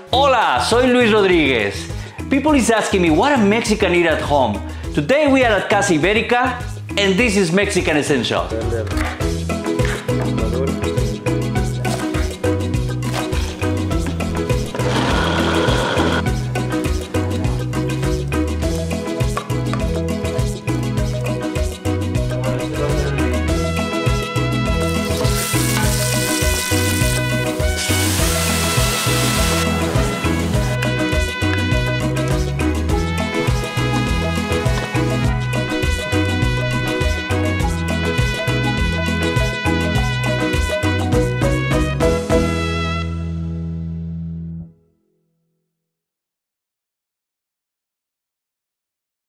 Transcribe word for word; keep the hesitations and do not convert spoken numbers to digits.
Hola, soy Luis Rodriguez. People is asking me what a Mexican eat at home. Today we are at Casa Ibérica and this is Mexican Essential.